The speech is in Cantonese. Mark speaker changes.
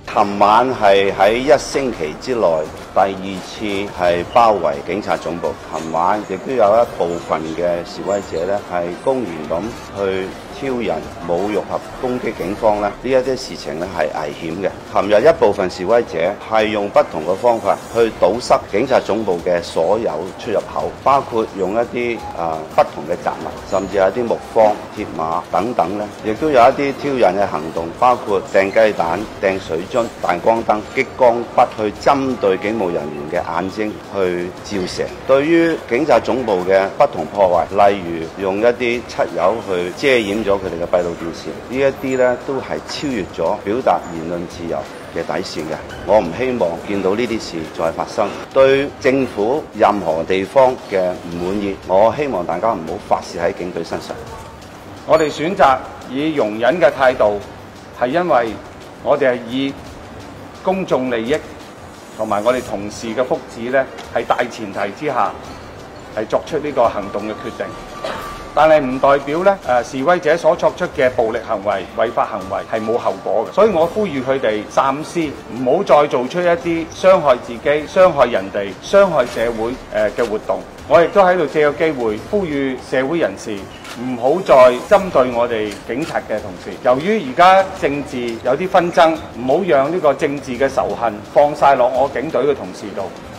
Speaker 1: 尋晚係喺1星期之內第2次係包圍警察總部。尋晚亦都有一部分嘅示威者咧係公然咁去挑釁、侮辱及攻擊警方咧，呢一啲事情咧係危險嘅。尋日一部分示威者係用不同嘅方法去堵塞警察總部嘅所有出入口，包括用一啲不同嘅雜物，甚至係一啲木方、鐵馬等等咧，亦都有一啲挑釁嘅行動，包括掟雞蛋、掟水樽、彈光燈、激光筆去針對警務人員嘅眼睛去照射。對於警察總部嘅不同破壞，例如用一啲漆油去遮掩咗佢哋嘅閉路電視，呢一啲咧都係超越咗表達言論自由嘅底線嘅。我唔希望見到呢啲事再發生。對政府任何地方嘅唔滿意，我希望大家唔好發泄喺警隊身上。
Speaker 2: 我哋選擇以容忍嘅態度，係因為我哋係以公眾利益同埋我哋同事嘅福祉咧，係大前提之下係作出呢個行動嘅決定。但係唔代表咧示威者所作出嘅暴力行為、違法行為係冇後果嘅。所以我呼籲佢哋三思，唔好再做出一啲傷害自己、傷害人哋、傷害社會嘅活動。我亦都喺度借個機會呼籲社會人士唔好再針對我哋警察嘅同事。由於而家政治有啲紛爭，唔好讓呢個政治嘅仇恨放晒落我警隊嘅同事度。